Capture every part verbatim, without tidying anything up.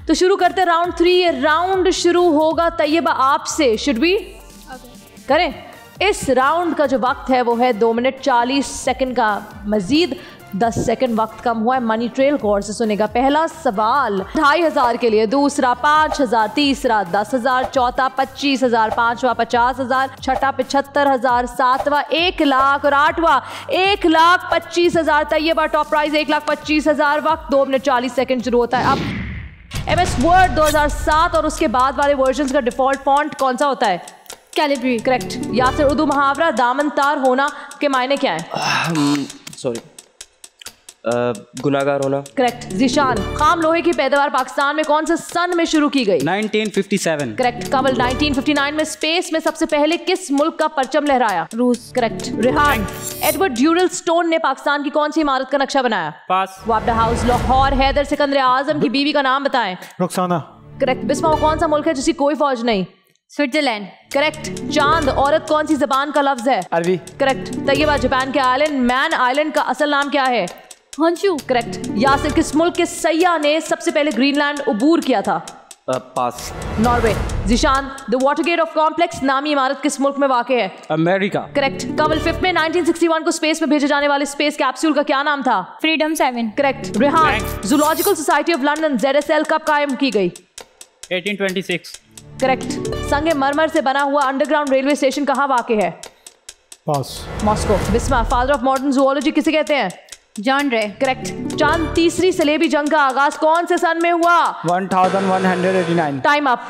तो शुरू करते राउंड थ्री। ये राउंड शुरू होगा तैयबा आपसे। शुड बी करें? इस राउंड का जो वक्त है वो है दो मिनट चालीस सेकंड का, मजीद दस सेकंड वक्त कम हुआ है। मनी ट्रेल गौर से सुनेगा। पहला सवाल ढाई हजार के लिए, दूसरा पाँच हजार, तीसरा दस हजार, चौथा पच्चीस हजार, पांचवा पचास हजार, छठा पिछहत्तर हजार, सातवां एक लाख और आठवां एक लाख पच्चीस हजार। तैयबा टॉप प्राइज एक लाख पच्चीस हजार। वक्त दो मिनट चालीस सेकंड शुरू होता है अब। एम एस वर्ड दो हजार सात और उसके बाद वाले वर्जन का डिफॉल्ट फॉन्ट कौन सा होता है? कैलिब्री। करेक्ट। यासिर उर्दू मुहावरा दामन तार होना के मायने क्या है? सॉरी गुनाहगार होना। करेक्ट। ज़ीशान खाम लोहे की पैदावार पाकिस्तान में कौन से सन में शुरू की गई? Nineteen fifty seven. Correct. Kamal nineteen fifty nine में स्पेस में सबसे पहले किस मुल्क का परचम लहराया? रूस। Correct. Rehan Edward Durell Stone ने पाकिस्तान की कौन सी इमारत का नक्शा बनाया? पास। वापडा हाउस लाहौर। हैदर सिकंदर आजम की बीवी का नाम बताएं। रुखसाना। करेक्ट। बिस्मा वो कौन सा मुल्क है जिसकी कोई फौज नहीं? स्विट्जरलैंड। करेक्ट। चांद औरत कौन सी जबान का लफ्ज है? अरबी। करेक्ट। तैयबा जापान के आइलैंड मैन आइलैंड का असल नाम क्या है? हॉन्शू। करेक्ट। यासिर किस मुल्क के सैयाह ने सबसे पहले ग्रीनलैंड अबूर किया था? Pass. Norway. Zeeshan the Watergate of complex नामी इमारत किस मुल्क में वाक़ है? अमेरिका। करेक्ट। कमल फिफ्थ में नाइनटीन सिक्सटी वन को स्पेस में भेजे जाने वाले स्पेस कैप्सूल का क्या नाम था? Freedom Seven. Correct. Rehan zoological society of London Z S L कब कायम की गई? Eighteen twenty six. करेक्ट। संगे मरमर से बना हुआ अंडरग्राउंड रेलवे स्टेशन कहाँ वाक़ है? Pass. Moscow. Bisma father of modern zoology किसे कहते हैं? जॉन रे। करेक्ट। चांद तीसरी सलेबी जंग का आगाज कौन से सन में हुआ? One thousand one hundred eighty nine. Time up.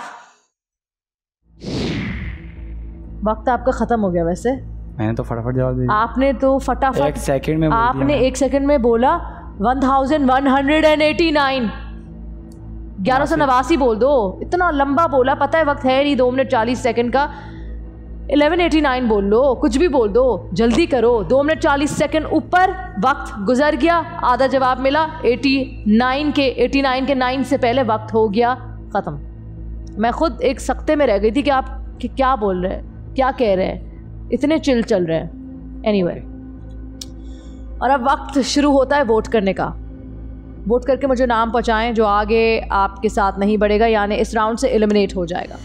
वक्त आपका खत्म हो गया। वैसे मैंने तो फटाफट जवाब दिया। आपने तो फटाफट एक सेकंड में आपने एक सेकंड में बोला one thousand one hundred and eighty nine. ग्यारह सौ नवासी बोल दो। इतना लंबा बोला, पता है वक्त है नहीं दो मिनट चालीस सेकंड का। इलेवन एटी नाइन बोल लो, कुछ भी बोल दो, जल्दी करो। दो मिनट चालीस सेकंड ऊपर वक्त गुजर गया। आधा जवाब मिला। एटी नाइन के एटी नाइन के नाइन से पहले वक्त हो गया ख़त्म। मैं खुद एक सख्ते में रह गई थी कि आप कि क्या बोल रहे हैं, क्या कह रहे हैं, इतने चिल चल रहे हैं। एनीवे और अब वक्त शुरू होता है वोट करने का। वोट करके मुझे नाम पहुँचाएँ जो आगे आपके साथ नहीं बढ़ेगा, यानी इस राउंड से एलिमिनेट हो जाएगा।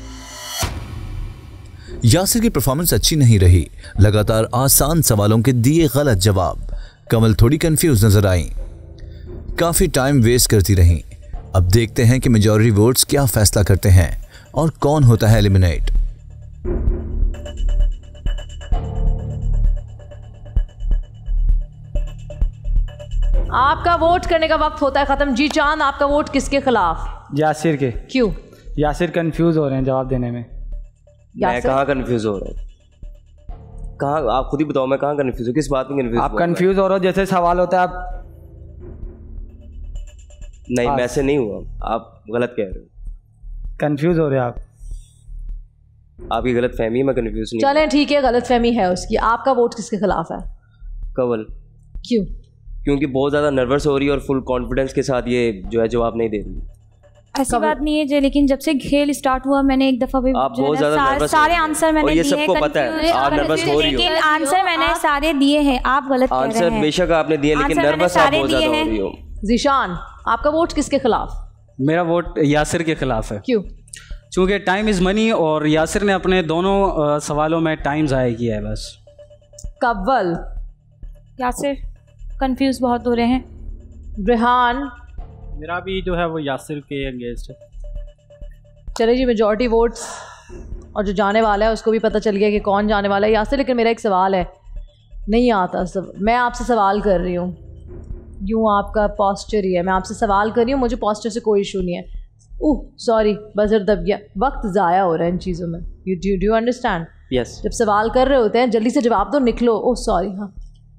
यासिर की परफॉर्मेंस अच्छी नहीं रही। लगातार आसान सवालों के दिए गलत जवाब। कमल थोड़ी कंफ्यूज नजर आई, काफी टाइम वेस्ट करती रहीं। अब देखते हैं कि मेजॉरिटी वोट्स क्या फैसला करते हैं और कौन होता है एलिमिनेट। आपका वोट करने का वक्त होता है खत्म। जी चांद आपका वोट किसके खिलाफ? यासिर के। क्यों? यासिर कंफ्यूज हो रहे हैं जवाब देने में। मैं कहाँ कंफ्यूज हो रहा हूँ? कहाँ? आप खुद ही बताओ मैं कहाँ कंफ्यूज हूँ, किस बात में कंफ्यूज? आप कंफ्यूज हो रहे हो, जैसे सवाल होता है आप। नहीं मैं से नहीं हुआ, आप गलत कह रहे हो। कंफ्यूज हो रहे हो आप। आपकी गलत फहमी है, मैं कंफ्यूज नहीं। चलें ठीक है, गलत फहमी है उसकी। आपका वोट किसके खिलाफ है? कवल। क्यों? क्योंकि बहुत ज़्यादा नर्वस हो रही है और फुल कॉन्फिडेंस के साथ ये जो है जवाब नहीं दे रही। ऐसी बात नहीं है जो, लेकिन जब से खेल स्टार्ट हुआ मैंने एक दफा भी आप बहुत ज्यादा सारे, सारे आंसर मैंने दिए हैं। सबको पता है आप नर्वस हो रही हो, लेकिन आंसर मैंने सारे दिए हैं। आप गलत कह रहे हैं। आंसर बेशक आपने दिए लेकिन नर्वस आप बहुत ज्यादा हो रही हो। ज़ीशान आपका वोट किसके खिलाफ? मेरा वोट यासिर के खिलाफ है। क्यों? क्योंकि टाइम इज मनी और यासिर ने अपने दोनों सवालों में टाइम ज़ाया किया है बस। कव्वल। यासिर कंफ्यूज बहुत हो रहे हैं। रेहान। मेरा भी जो है वो यासिर के अगेंस्ट है। चले जी मेजॉरिटी वोट्स और जो जाने वाला है उसको भी पता चल गया कि कौन जाने वाला है। यासिर लेकिन मेरा एक सवाल है, नहीं आता सब, मैं आपसे सवाल कर रही हूँ। यूँ आपका पोस्चर ही है, मैं आपसे सवाल कर रही हूँ, मुझे पोस्चर से कोई इशू नहीं है। ओह सॉरी बजर दब गया। वक्त ज़ाया हो रहा है इन चीज़ों में। You do do understand? Yes. जब सवाल कर रहे होते हैं जल्दी से जवाब दो, निकलो। Oh sorry. हाँ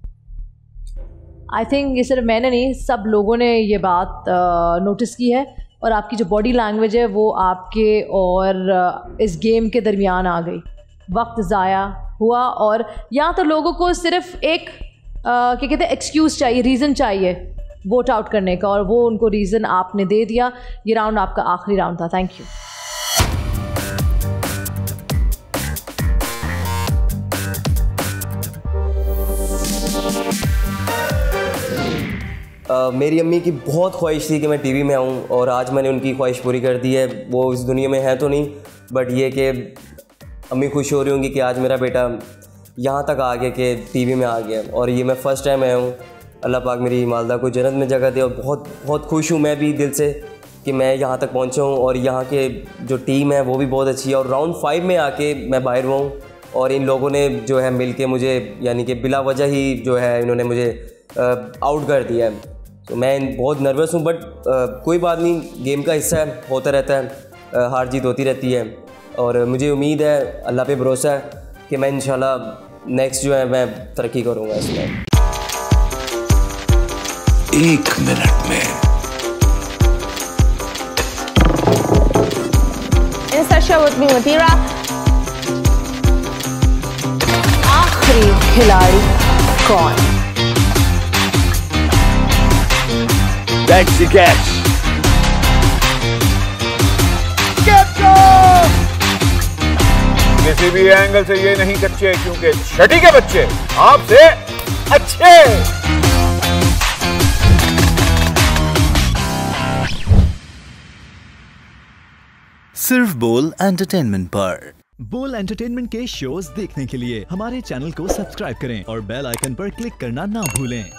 आई थिंक ये सिर्फ मैंने नहीं, सब लोगों ने ये बात नोटिस की है और आपकी जो बॉडी लैंग्वेज है वो आपके और इस गेम के दरमियान आ गई। वक्त ज़ाया हुआ और या तो लोगों को सिर्फ एक क्या कहते हैं एक्सक्यूज़ चाहिए, रीज़न चाहिए वोट आउट करने का, और वो उनको रीज़न आपने दे दिया। ये राउंड आपका आखिरी राउंड था। Thank you. Uh, मेरी अम्मी की बहुत ख्वाहिश थी कि मैं टीवी में आऊँ और आज मैंने उनकी ख्वाहिश पूरी कर दी है। वो इस दुनिया में है तो नहीं, बट ये कि अम्मी खुश हो रही होंगी कि आज मेरा बेटा यहाँ तक आ गया कि टीवी में आ गया। और ये मैं फ़र्स्ट टाइम आया हूँ। अल्लाह पाक मेरी मालदा को जन्नत में जगह दे और बहुत बहुत खुश हूँ मैं भी दिल से कि मैं यहाँ तक पहुँचा हूँ। और यहाँ के जो टीम है वो भी बहुत अच्छी है और राउंड फाइव में आके मैं बाहर हुआ हूँ और इन लोगों ने जो है मिल के मुझे यानी कि बिला वजह ही जो है इन्होंने मुझे आउट कर दिया है। तो मैं बहुत नर्वस हूँ, बट कोई बात नहीं, गेम का हिस्सा है, होता रहता है, आ, हार जीत होती रहती है। और मुझे उम्मीद है, अल्लाह पे भरोसा है कि मैं इंशाल्लाह नेक्स्ट जो है मैं तरक्की करूँगा इसमें। एक मिनट में आखिरी खिलाड़ी कौन? That's the catch. Get goal! किसी भी एंगल से ये नहीं कच्चे, क्योंकि छठी के बच्चे आपसे अच्छे। सिर्फ बोल एंटरटेनमेंट पर। बोल एंटरटेनमेंट के शोज देखने के लिए हमारे चैनल को सब्सक्राइब करें और बेल आइकन पर क्लिक करना ना भूलें।